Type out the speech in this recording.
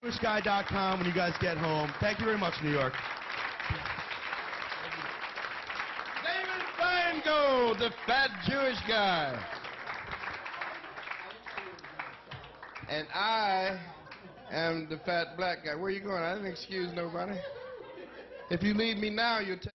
JewishGuy.com when you guys get home. Thank you very much, New York. David Feingold, the fat Jewish guy. And I am the fat black guy. Where you going? I didn't excuse nobody. If you leave me now, you'll